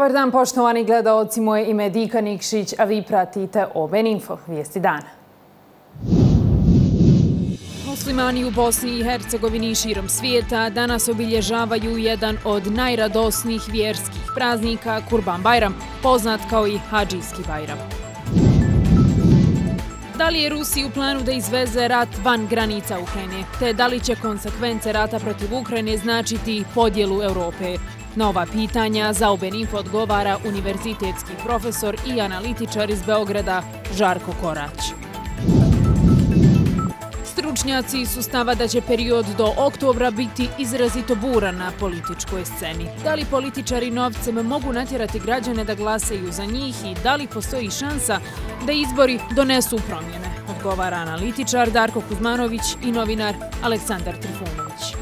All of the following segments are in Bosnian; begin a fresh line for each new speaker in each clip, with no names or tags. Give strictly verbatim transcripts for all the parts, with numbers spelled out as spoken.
Dobar dan, poštovani gledaoci, moje ime je Dika Nikšić, a vi pratite O B N Info, vijesti dana. Muslimani u Bosni i Hercegovini i širom svijeta danas obilježavaju jedan od najradosnijih vjerskih praznika, Kurban Bajram, poznat kao i Hadžijski Bajram. Da li je Rusiji u planu da izveze rat van granica Ukrajine, te da li će konsekvence rata protiv Ukrajine značiti podjelu Europe? Na ova pitanja za O B N Info odgovara univerzitetski profesor i analitičar iz Beograda Žarko Korać. Stručnjaci su stava da će period do oktobra biti izrazito buran na političkoj sceni. Da li političari novcem mogu natjerati građane da glasaju za njih i da li postoji šansa da izbori donesu promjene? Odgovara analitičar Darko Kuzmanović i novinar Aleksandar Trifunović.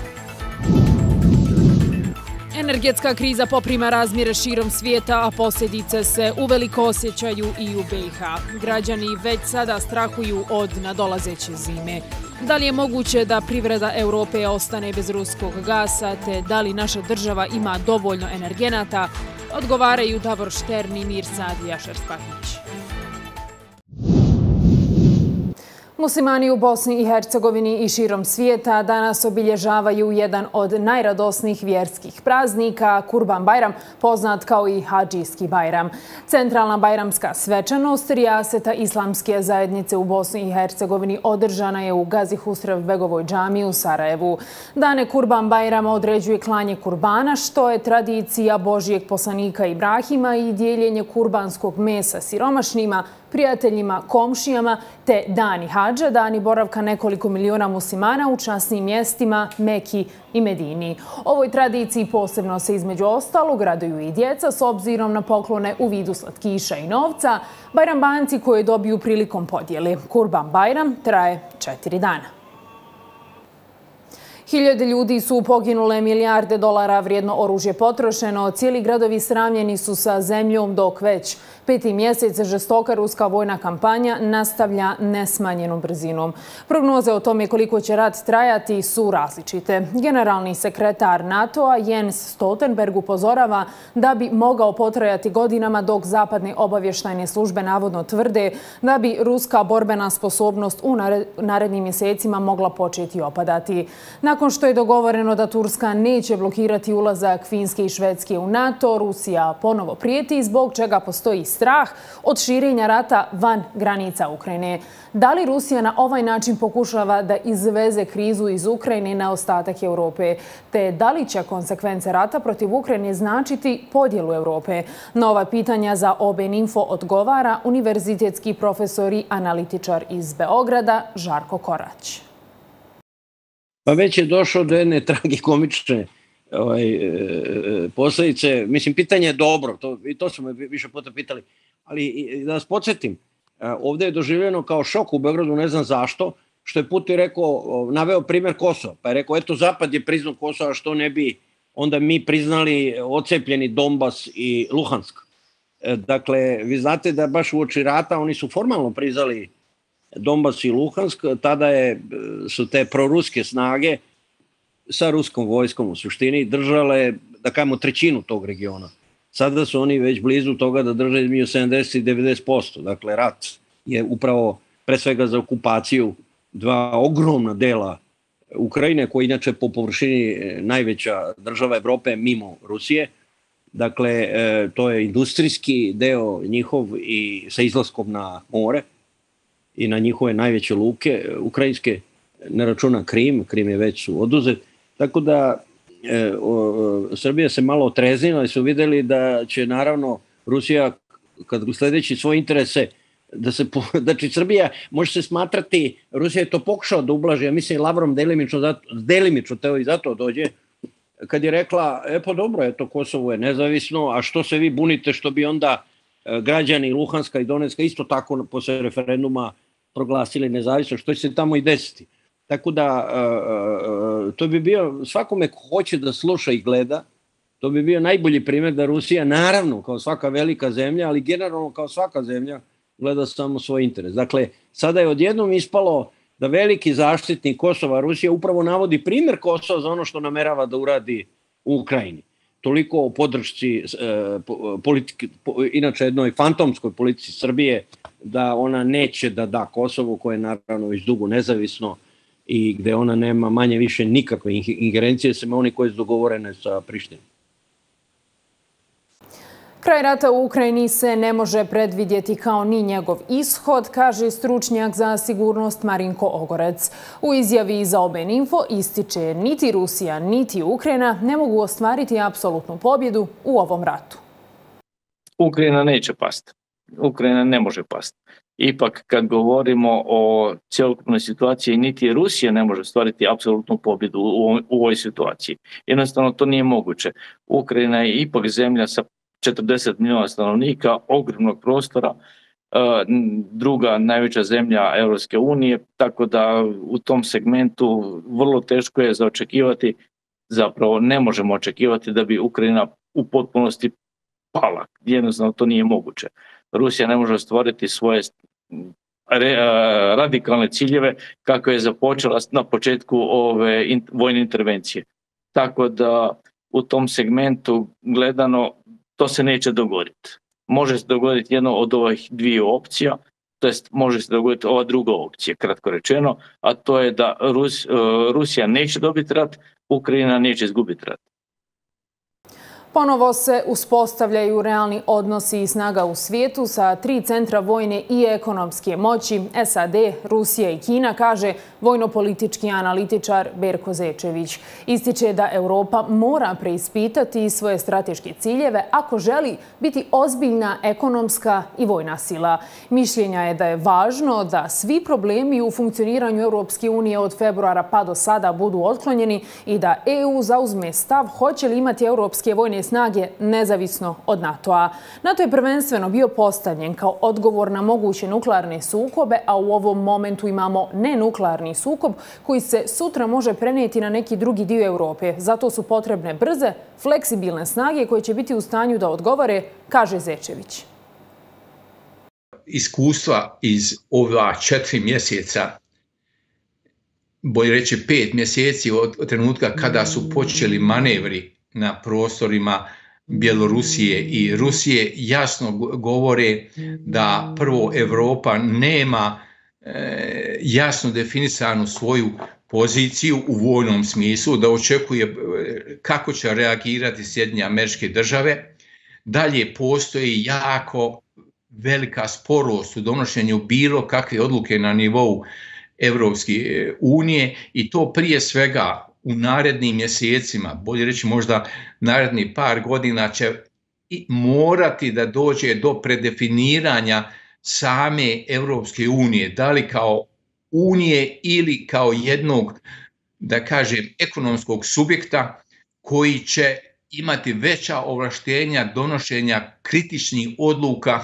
Energetska kriza poprima razmjere širom svijeta, a posljedice se uveliko osjećaju i u B i H. Građani već sada strahuju od nadolazeće zime. Da li je moguće da privreda Europe ostane bez ruskog gasa, te da li naša država ima dovoljno energenata, odgovaraju Davor Štern i Mirsad Jašar-Spahić. Muslimani u Bosni i Hercegovini i širom svijeta danas obilježavaju jedan od najradosnijih vjerskih praznika, Kurban Bajram, poznat kao i Hadžijski Bajram. Centralna bajramska svečanost rijaseta islamske zajednice u Bosni i Hercegovini održana je u Gazi Husrev-begovoj džamiji u Sarajevu. Dane Kurban Bajrama određuje klanje kurbana, što je tradicija Božijeg poslanika Ibrahima i dijeljenje kurbanskog mesa siromašnima, prijateljima, komšijama, te dani hadža, dani boravka nekoliko miliona muslimana u časnim mjestima Meki i Medini. Ovoj tradiciji posebno se između ostalog raduju i djeca s obzirom na poklone u vidu slatkiša i novca, bajrambanci koje dobiju prilikom podjele. Kurban Bajram traje četiri dana. Hiljade ljudi su poginule, milijarde dolara vrijedno oružje potrošeno, cijeli gradovi sravnjeni su sa zemljom, dok već peti mjesec žestoka ruska vojna kampanja nastavlja nesmanjenom brzinom. Prognoze o tome koliko će rat trajati su različite. Generalni sekretar NATO-a Jens Stoltenberg upozorava da bi mogao potrajati godinama, dok zapadne obavještajne službe navodno tvrde da bi ruska borbena sposobnost u narednim mjesecima mogla početi opadati. Nakon što je dogovoreno da Turska neće blokirati ulazak Finske i Švedske u NATO, Rusija ponovo prijeti, zbog čega postoji strah od širenja rata van granica Ukrajine. Da li Rusija na ovaj način pokušava da izveze krizu iz Ukrajine na ostatak Europe, te da li će konsekvence rata protiv Ukrajine značiti podjelu Europe? Na ova pitanja za O B N Info odgovara univerzitetski profesor i analitičar iz Beograda Žarko Korać.
Pa već je došlo do jedne tragikomične ovaj, posljedice. Mislim, pitanje je dobro, to, i to smo više puta pitali, ali da vas podsjetim, ovdje je doživljeno kao šok u Beogradu, ne znam zašto, što je Putin rekao, naveo primjer Kosova, pa je rekao, eto, Zapad je priznao Kosova, što ne bi onda mi priznali ocepljeni Donbas i Luhansk. Dakle, vi znate da baš u oči rata oni su formalno priznali Donbas i Luhansk, tada je, su te proruske snage sa ruskom vojskom u suštini držale, da kažemo, trećinu tog regiona. Sada su oni već blizu toga da drže između sedamdeset i devedeset posto. Dakle, rat je upravo pre svega za okupaciju dva ogromna dela Ukrajine, koja inače po površini najveća država Evrope mimo Rusije. Dakle, to je industrijski deo njihov i sa izlaskom na more i na njihove najveće luke ukrajinske, ne računa Krim, Krim je već su oduzet. Tako da e, o, Srbija se malo otreznila i su vidjeli da će naravno Rusija, kad sledeći svoje interese, da se, znači Srbija može se smatrati, Rusija je to pokušao da ublaži, ja mislim Lavrov delimično, zato, delimično teo i zato dođe, kad je rekla, e pa dobro, eto Kosovo je nezavisno, a što se vi bunite što bi onda građani Luhanska i Donetska isto tako posle referenduma proglasili nezavisnost, što će se tamo i desiti. Tako da to bi bio, svakome ko hoće da sluša i gleda, to bi bio najbolji primjer da Rusija, naravno kao svaka velika zemlja, ali generalno kao svaka zemlja, gleda samo svoj interes. Dakle, sada je odjednom ispalo da veliki zaštitnik Kosova, Rusija, upravo navodi primjer Kosova za ono što namerava da uradi u Ukrajini. toliko o podršci politike, inače jednoj fantomskoj politici Srbije, da ona neće da da Kosovo, koje je naravno već dugo nezavisno i gde ona nema manje više nikakve ingerencije, sem oni koje su dogovorene sa Prištinom.
Kraj rata u Ukrajini se ne može predvidjeti kao ni njegov ishod, kaže stručnjak za sigurnost Marinko Ogorec. U izjavi za Obeninfo ističe niti Rusija, niti Ukrajina ne mogu ostvariti apsolutnu pobjedu u ovom ratu.
Ukrajina neće pasti. Ukrajina ne može pasti. Ipak kad govorimo o cjelokupnoj situaciji, niti Rusija ne može stvariti apsolutnu pobjedu u ovoj situaciji. Jednostavno to nije moguće. Ukrajina je ipak zemlja sa četrdeset milijuna stanovnika, ogromnog prostora, druga najveća zemlja Europske unije, tako da u tom segmentu vrlo teško je za očekivati, zapravo ne možemo očekivati da bi Ukrajina u potpunosti pala. Jednostavno to nije moguće. Rusija ne može ostvariti svoje radikalne ciljeve kako je započela na početku ove vojne intervencije. Tako da u tom segmentu gledano to se neće dogoditi. Može se dogoditi jedno od ovih dvije opcija, to jest može se dogoditi ova druga opcija, kratko rečeno, a to je da Rus, Rusija neće dobiti rat, Ukrajina neće izgubiti rat.
Ponovo se uspostavljaju realni odnosi i snaga u svijetu sa tri centra vojne i ekonomske moći, S A D, Rusija i Kina, kaže vojno-politički analitičar Berko Zečević. Ističe da Europa mora preispitati svoje strateške ciljeve ako želi biti ozbiljna ekonomska i vojna sila. Mišljenja je da je važno da svi problemi u funkcioniranju Europske unije od februara pa do sada budu otklonjeni i da E U zauzme stav hoće li imati europske vojne snage nezavisno od NATO-a. NATO je prvenstveno bio postavljen kao odgovor na moguće nuklearne sukobe, a u ovom momentu imamo nenuklearni sukob koji se sutra može prenijeti na neki drugi dio Europe. Zato su potrebne brze, fleksibilne snage koje će biti u stanju da odgovore, kaže Zečević.
Iskustva iz ova četiri mjeseca, bolje reći pet mjeseci od trenutka kada su počeli manevri na prostorima Bjelorusije i Rusije, jasno govore da prvo Europa nema e, jasno definisanu svoju poziciju u vojnom smislu, da očekuje kako će reagirati Sjedinjene Američke Države. Dalje postoji jako velika sporost u donošenju bilo kakve odluke na nivou Evropske unije i to prije svega u narednim mjesecima, bolje reći možda naredni par godina će morati da dođe do predefiniranja same Evropske unije, da li kao unije ili kao jednog, da kažem, ekonomskog subjekta koji će imati veća ovlaštenja donošenja kritičnih odluka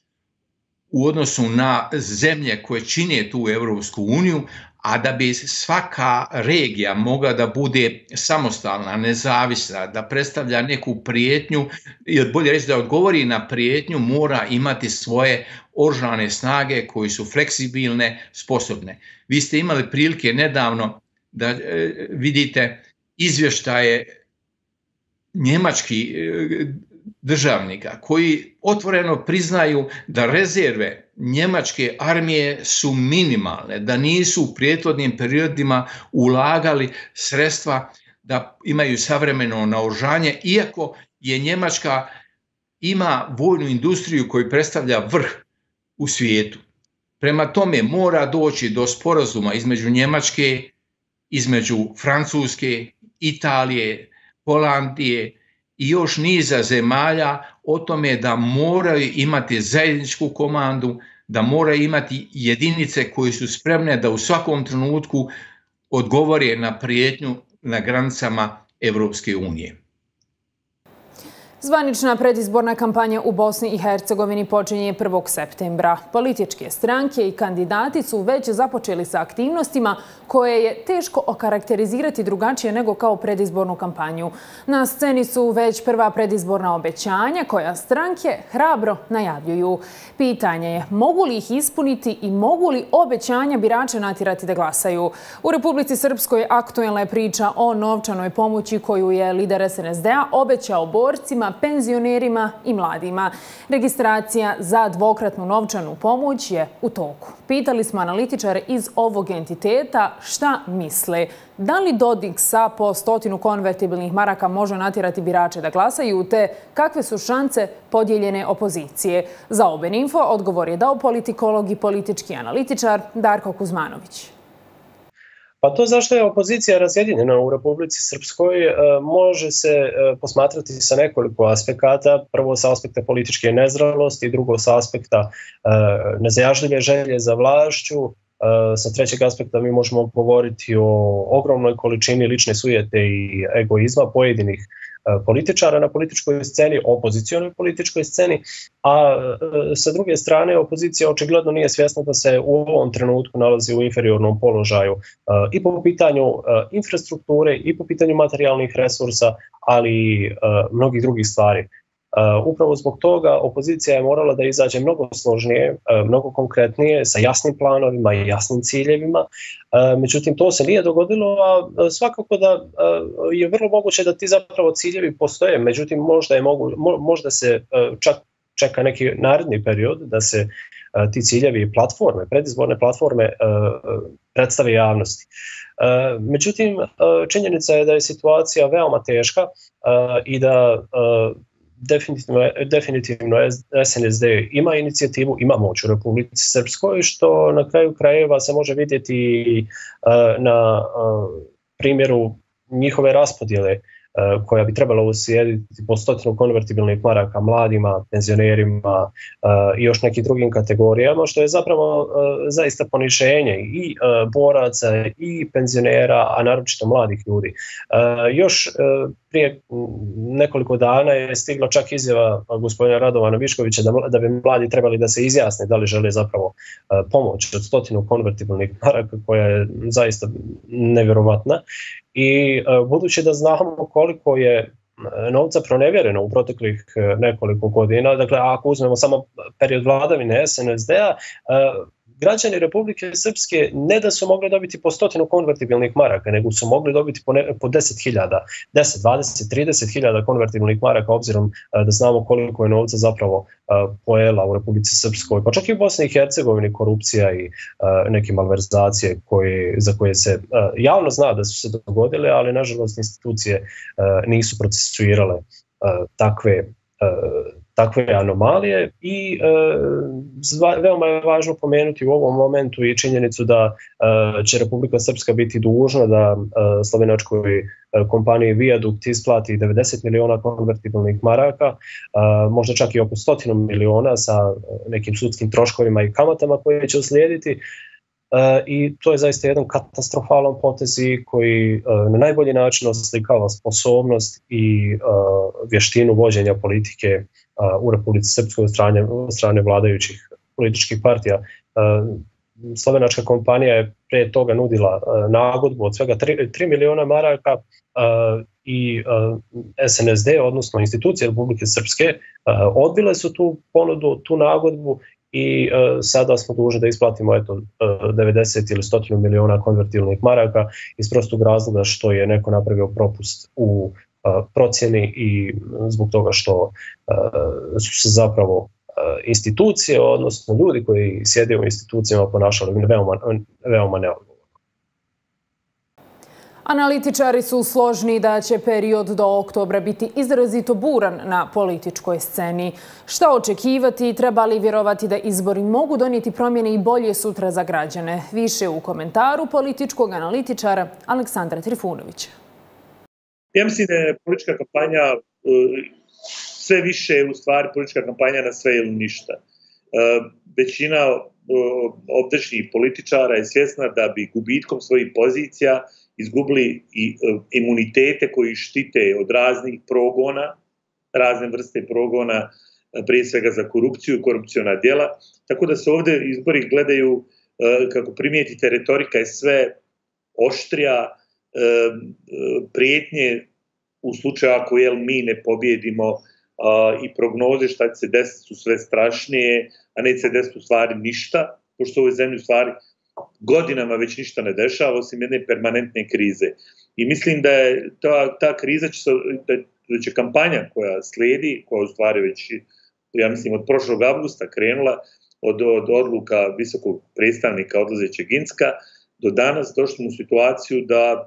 u odnosu na zemlje koje čine tu Evropsku uniju, a da bi svaka regija mogla da bude samostalna, nezavisna, da predstavlja neku prijetnju, ili bolje reći da odgovori na prijetnju, mora imati svoje oružane snage koji su fleksibilne, sposobne. Vi ste imali prilike nedavno da e, vidite izvještaje njemačkih e, državnika koji otvoreno priznaju da rezerve njemačke armije su minimalne, da nisu u prethodnim periodima ulagali sredstva da imaju savremeno naoružanje, iako je Njemačka ima vojnu industriju koju predstavlja vrh u svijetu. Prema tome mora doći do sporazuma između Njemačke, između Francuske, Italije, Holandije i još niza zemalja o tome da moraju imati zajedničku komandu, da moraju imati jedinice koje su spremne da u svakom trenutku odgovore na prijetnju na granicama Evropske unije.
Zvanična predizborna kampanja u Bosni i Hercegovini počinje prvog septembra. Političke stranke i kandidati su već započeli sa aktivnostima koje je teško okarakterizirati drugačije nego kao predizbornu kampanju. Na sceni su već prva predizborna obećanja koja stranke hrabro najavljuju. Pitanje je mogu li ih ispuniti i mogu li obećanja birače natjerati da glasaju. U Republici Srpskoj aktuelna je priča o novčanoj pomoći koju je lider S N S D-a obećao borcima, penzionerima i mladima. Registracija za dvokratnu novčanu pomoć je u toku. Pitali smo analitičare iz ovog entiteta šta misle. Da li Dodik sa po stotinu konvertibilnih maraka može natjerati birače da glasaju, te kakve su šanse podijeljene opozicije? Za Oben Info odgovor je dao politikolog i politički analitičar Darko Kuzmanović.
Pa to zašto je opozicija razjedinjena u Republici Srpskoj može se posmatrati sa nekoliko aspekata. Prvo sa aspekta političke nezralosti, drugo sa aspekta nezajažljive želje za vlašću. Sa trećeg aspekta mi možemo govoriti o ogromnoj količini lične sujete i egoizma pojedinih političara na političkoj sceni, opozicionoj političkoj sceni, a sa druge strane opozicija očigledno nije svjesna da se u ovom trenutku nalazi u inferiornom položaju i po pitanju infrastrukture i po pitanju materijalnih resursa, ali i mnogih drugih stvari. Upravo zbog toga opozicija je morala da izađe mnogo složnije, mnogo konkretnije, sa jasnim planovima i jasnim ciljevima. Međutim, to se nije dogodilo, a svakako da je vrlo moguće da ti zapravo ciljevi postoje. Međutim, možda, je mogu, možda se čak čeka neki naredni period da se ti ciljevi i platforme, predizborne platforme predstave javnosti. Međutim, činjenica je da je situacija veoma teška i da Definitivno, definitivno S N S D ima inicijativu, ima moć u Republici Srpskoj, što na kraju krajeva se može vidjeti na primjeru njihove raspodjele koja bi trebala uslijediti po stotinu konvertibilnih maraka mladima, penzionerima i još nekim drugim kategorijama, što je zapravo zaista poniženje i boraca i penzionera, a naročito mladih ljudi. Još prije nekoliko dana je stigla čak izjava gospodina Radovana Viškovića da, da bi mladi trebali da se izjasne da li žele zapravo pomoć od stotinu konvertibilnih maraka, koja je zaista nevjerovatna. I budući da znamo koliko je novca pronevjereno u proteklih nekoliko godina, dakle ako uzmemo samo period vladavine S N S D-a, građani Republike Srpske ne da su mogli dobiti po stotinu konvertibilnih maraka, nego su mogli dobiti po, ne, po deset hiljada, deset, dvadeset, trideset hiljada konvertibilnih maraka, obzirom da znamo koliko je novca zapravo pojela u Republici Srpskoj, pa čak i u Bosni i Hercegovini korupcija i neke malverzacije koje, za koje se javno zna da su se dogodile, ali nažalost institucije nisu procesuirale takve takve anomalije i e, zva, veoma je važno pomenuti u ovom momentu i činjenicu da e, će Republika Srpska biti dužna da e, slovenačkoj e, kompaniji Viadukt isplati devedeset miliona konvertibilnih maraka, e, možda čak i oko stotinu miliona sa nekim sudskim troškovima i kamatama koje će uslijediti. Uh, i to je zaista jedan katastrofalan potez koji uh, na najbolji način oslikava sposobnost i uh, vještinu vođenja politike uh, u Republici Srpskoj od strane, od strane vladajućih političkih partija. Uh, slovenačka kompanija je prije toga nudila uh, nagodbu od svega tri miliona maraka uh, i uh, S N S D, odnosno institucije Republike Srpske, uh, odbile su tu ponudu, tu nagodbu, i uh, sada smo dužni da isplatimo eto, uh, devedeset ili sto miliona konvertibilnih maraka iz prostog razloga što je neko napravio propust u uh, procjeni i zbog toga što uh, su se zapravo uh, institucije, odnosno ljudi koji sjede u institucijama ponašali veoma, veoma neodgovorno.
Analitičari su složni da će period do oktobra biti izrazito buran na političkoj sceni. Šta očekivati i treba li vjerovati da izbori mogu donijeti promjene i bolje sutra za građane? Više u komentaru političkog analitičara Aleksandra Trifunovića.
Ja mislim da je politička kampanja sve više u stvari politička kampanja na sve ili ništa. Većina ovdašnjih političara je svjesna da bi gubitkom svojih pozicija izgubili i imunitete koji štite od raznih progona razne vrste progona, prije svega za korupciju, korupciona djela. Tako da se ovdje izbori gledaju, kako primijetite, retorika je sve oštrija, prijetnje u slučaju ako jel, mi ne pobjedimo i prognoze šta će se desiti su sve strašnije, a neće se desiti u stvari ništa, pošto u ovoj zemlji u stvari godinama već ništa ne dešava, osim jedne permanentne krize. I mislim da je ta, ta kriza će, da, da će kampanja koja slijedi, koja u stvari već, ja mislim, od prošlog avgusta krenula, od, od odluka visokog predstavnika odlazećeg Ginska, do danas došli u situaciju da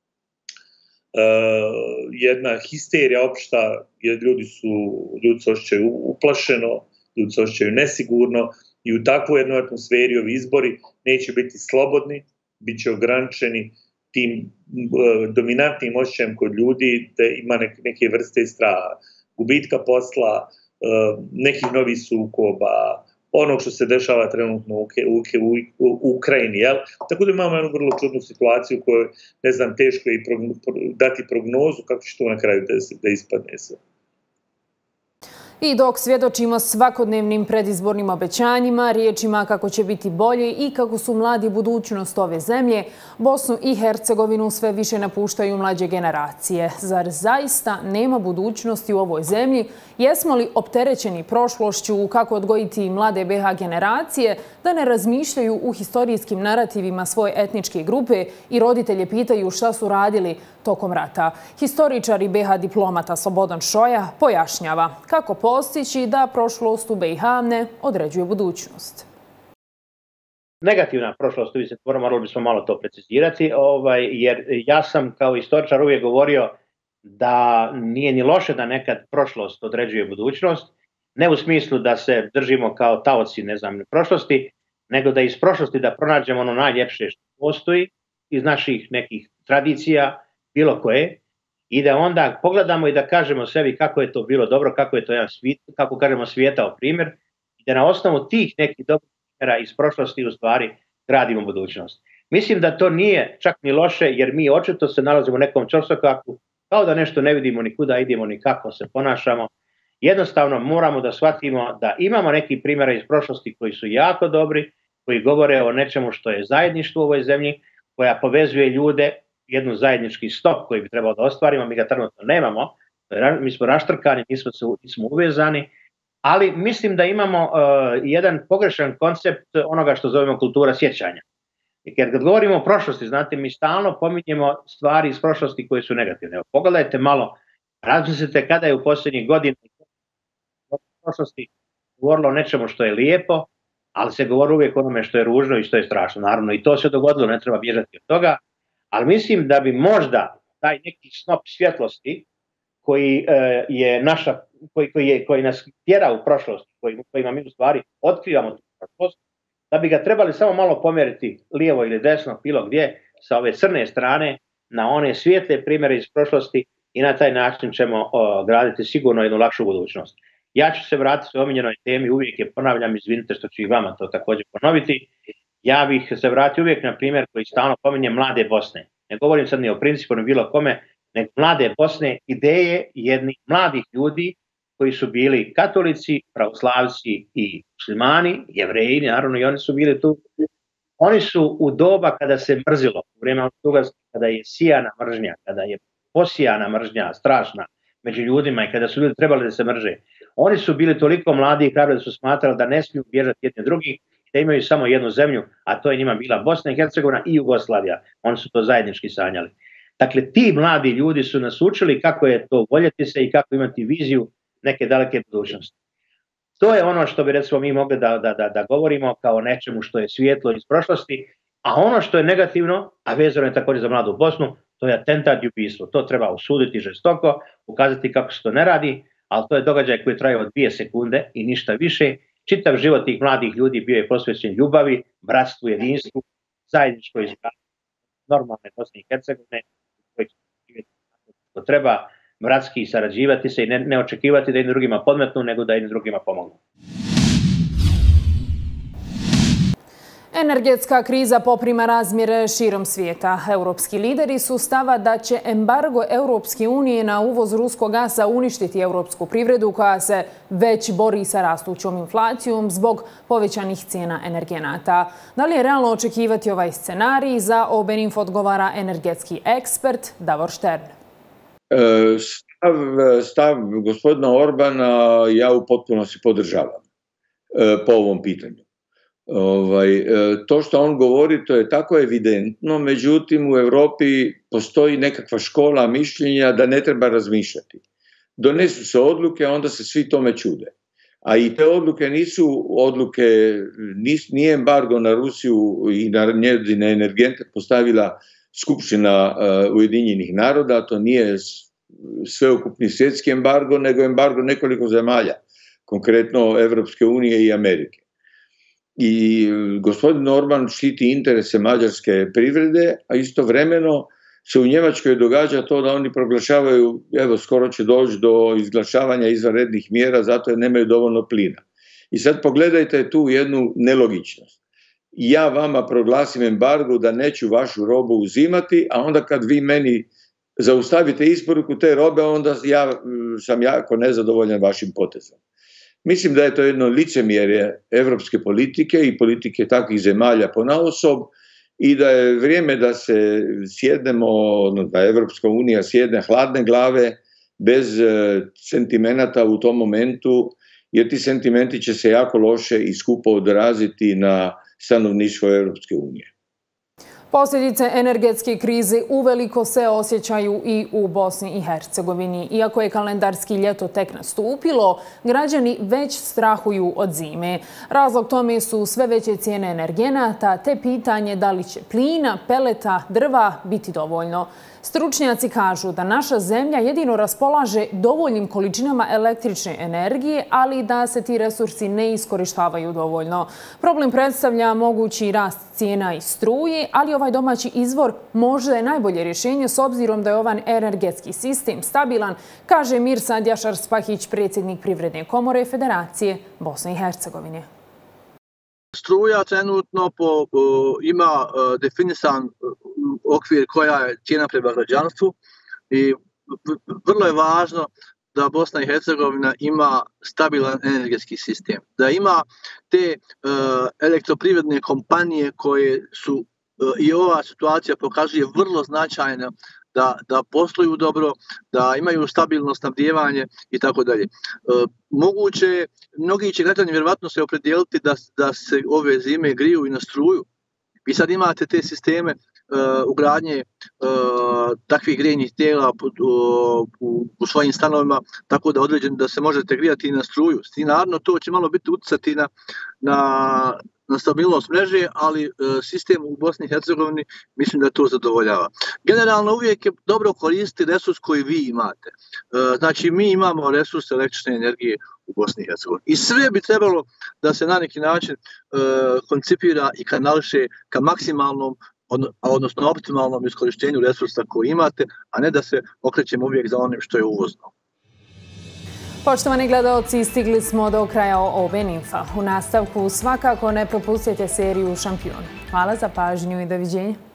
uh, jedna histerija opšta, jer ljudi su, ljudi se osjećaju uplašeno, ljudi se osjećaju nesigurno i u takvoj jednoj atmosferi ovi izbori neće biti slobodni, bit će ograničeni tim uh, dominantnim osjećajem kod ljudi da ima nek, neke vrste straha, gubitka posla, uh, nekih novih sukoba, onog što se dešava trenutno u, u, u, u Ukrajini, jel? Tako da imamo jednu vrlo čudnu situaciju u kojoj, ne znam, teško je i progno, dati prognozu kako će to na kraju da, da ispadne sve.
I dok svjedočimo svakodnevnim predizbornim obećanjima, riječima kako će biti bolje i kako su mladi budućnost ove zemlje, Bosnu i Hercegovinu sve više napuštaju mlađe generacije. Zar zaista nema budućnosti u ovoj zemlji? Jesmo li opterećeni prošlošću kako odgojiti mlade be ha generacije da ne razmišljaju u historijskim narativima svoje etničke grupe i roditelje pitaju šta su radili tokom rata? Historičar i be ha diplomata Slobodan Šoja pojašnjava kako postići da prošlost u be ha ne određuje budućnost.
Negativna prošlost, vi se morali bismo malo to precizirati, ovaj, jer ja sam kao historičar uvijek govorio da nije ni loše da nekad prošlost određuje budućnost, ne u smislu da se držimo kao taoci, ne znam, prošlosti, nego da iz prošlosti da pronađemo ono najljepše što postoji iz naših nekih tradicija, bilo koje, i da onda pogledamo i da kažemo sebi kako je to bilo dobro, kako je to jedan svijet, kako kažemo svijetao primjer, i da na osnovu tih nekih dobrih primjera iz prošlosti u stvari gradimo budućnost. Mislim da to nije čak ni loše, jer mi očito se nalazimo u nekom ćorsokaku, kao da nešto ne vidimo ni kuda idemo, ni kako se ponašamo. Jednostavno moramo da shvatimo da imamo neki primjera iz prošlosti koji su jako dobri, koji govore o nečemu što je zajedništvo u ovoj zemlji, koja povezuje ljude, jednu zajednički stop koji bi trebalo da ostvarimo, mi ga trenutno nemamo, mi smo raštrkani, nismo, se, nismo uvezani, ali mislim da imamo uh, jedan pogrešan koncept onoga što zovemo kultura sjećanja. Jer kad govorimo o prošlosti, znate, mi stalno pominjemo stvari iz prošlosti koje su negativne. Evo, pogledajte malo, razmislite kada je u posljednjih godina u prošlosti govorilo o nečemu što je lijepo, ali se govori uvijek o onome što je ružno i što je strašno. Naravno, i to se dogodilo, ne treba bježati od toga, ali mislim da bi možda taj neki snop svjetlosti koji e, je naša, koji, koji, je, koji nas tjera u prošlosti, koji, kojima mi u stvari otkrivamo tu prošlost, da bi ga trebali samo malo pomjeriti lijevo ili desno, bilo gdje, sa ove crne strane, na one svijetle primjere iz prošlosti i na taj način ćemo o, graditi sigurno jednu lakšu budućnost. Ja ću se vratiti u omiljenoj temi, uvijek je ponavljam, izvinite što ću i vama to također ponoviti. Ja bih se vratio uvijek na primjer koji stalno pominje mlade Bosne. Ne govorim sad ni o principu, ni bilo kome, nego mlade Bosne, ideje jednih mladih ljudi koji su bili katolici, pravoslavci i muslimani, jevreji, naravno i oni su bili tu. Oni su u doba kada se mrzilo, u vrijeme Austrougarske, kada je sijana mržnja, kada je posijana mržnja, strašna, među ljudima i kada su ljudi trebali da se mrže. Oni su bili toliko mladi i hrabri da su smatrali da ne smiju bježati jedni drugi, da imaju samo jednu zemlju, a to je njima bila Bosna i Hercegovina i Jugoslavija. Oni su to zajednički sanjali. Dakle, ti mladi ljudi su nas učili kako je to voljeti se i kako imati viziju neke daleke budućnosti. To je ono što bi recimo mi mogli da, da, da, da govorimo kao nečemu što je svijetlo iz prošlosti, a ono što je negativno, a vezano je također za mladu Bosnu, to je atentat i ubistvo. To treba osuditi žestoko, ukazati kako se to ne radi, ali to je događaj koji traje od dvije sekunde i ništa više. Čitav život tih mladih ljudi bio je posvećen ljubavi, bratstvu, jedinstvu, zajedničkoj izgradnji normalne Bosne i Hercegovine, koji to treba bratski sarađivati se i ne, ne očekivati da jednim drugima podmetnu, nego da jednim drugima pomognu.
Energetska kriza poprima razmjere širom svijeta. Europski lideri su stava da će embargo Europske unije na uvoz ruskog gasa uništiti europsku privredu koja se već bori sa rastućom inflacijom zbog povećanih cijena energenata. Da li je realno očekivati ovaj scenarij? Za Obeninfo odgovara energetski ekspert Davor Štern.
Stav, stav gospodina Orbana ja u potpunosti podržavam po ovom pitanju. Ovaj, to što on govori, to je tako evidentno, međutim u Europi postoji nekakva škola mišljenja da ne treba razmišljati. Donesu se odluke, onda se svi tome čude. A i te odluke nisu odluke, nis, nije embargo na Rusiju i na njezine energente postavila Skupština uh, Ujedinjenih naroda, to nije sveukupni svjetski embargo, nego embargo nekoliko zemalja, konkretno Evropske unije i Amerike. I gospodin Orban štiti interese mađarske privrede, a istovremeno se u Njemačkoj događa to da oni proglašavaju, evo skoro će doći do izglašavanja izvanrednih mjera zato jer nemaju dovoljno plina. I sad pogledajte tu jednu nelogičnost. Ja vama proglasim embargo da neću vašu robu uzimati, a onda kad vi meni zaustavite isporuku te robe, onda ja sam jako nezadovoljan vašim potezom. Mislim da je to jedno licemjerje evropske politike i politike takvih zemalja ponaosob i da je vrijeme da se sjednemo, da Evropska unija sjedne hladne glave bez sentimenata u tom momentu, jer ti sentimenti će se jako loše i skupo odraziti na stanovništvo Evropske unije.
Posljedice energetske krize uveliko se osjećaju i u Bosni i Hercegovini. Iako je kalendarski ljeto tek nastupilo, građani već strahuju od zime. Razlog tome su sve veće cijene energenata te pitanje da li će plina, peleta, drva biti dovoljno. Stručnjaci kažu da naša zemlja jedino raspolaže dovoljnim količinama električne energije, ali da se ti resursi ne iskorištavaju dovoljno. Problem predstavlja mogući rast cijena i struje, ali ovaj domaći izvor možda je najbolje rješenje s obzirom da je ovaj energetski sistem stabilan, kaže Mirsad Jašar-Spahić, predsjednik Privredne komore Federacije Bosne i Hercegovine.
Struja trenutno po, po, ima uh, definisan okvir koja je cijena prema građanstvu i vrlo je važno da Bosna i Hercegovina ima stabilan energetski sistem. Da ima te uh, elektroprivredne kompanije koje su, uh, i ova situacija pokazuje vrlo značajno, da, da posluju dobro, da imaju stabilno snabdijevanje i tako dalje. Moguće, mnogi će građani vjerovatno se opredijeliti da, da se ove zime griju i na struju. Vi sad imate te sisteme uh, ugradnje uh, takvih grijnih tijela uh, u, u svojim stanovima, tako da određen da se možete grijati i na struju. I naravno to će malo biti utjecati na, na, na stabilnost mreže, ali uh, sistem u Bosni i Hercegovini mislim da to zadovoljava. Generalno uvijek je dobro koristiti resurs koji vi imate. Uh, znači mi imamo resurs električne energije u Bosni i Hercegovini. I sve bi trebalo da se na neki način uh, koncipira i kanališe ka maksimalnom, odnosno optimalnom iskorištenju resursa koji imate, a ne da se okrećemo uvijek za onim što je uvozno.
Poštovani gledalci, stigli smo do kraja Obeninfa. U nastavku svakako ne propustite seriju Šampion. Hvala za pažnju i doviđenja.